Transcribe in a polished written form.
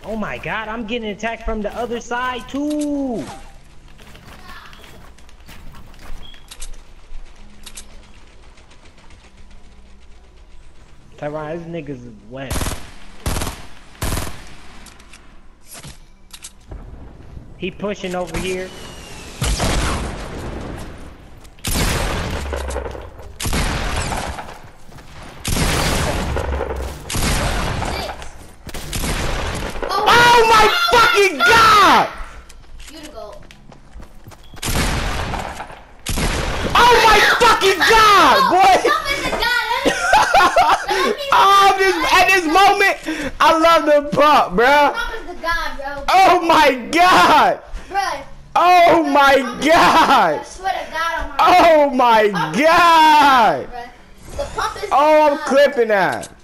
Oh my god, I'm getting attacked from the other side too. Tyron, these niggas is wet. He pushing over here. Oh my fucking god! You to go. Oh my fucking god, boy! At this moment, I love the pump, bro. Oh my god! Oh my god! Oh my god! Oh, I'm clipping that.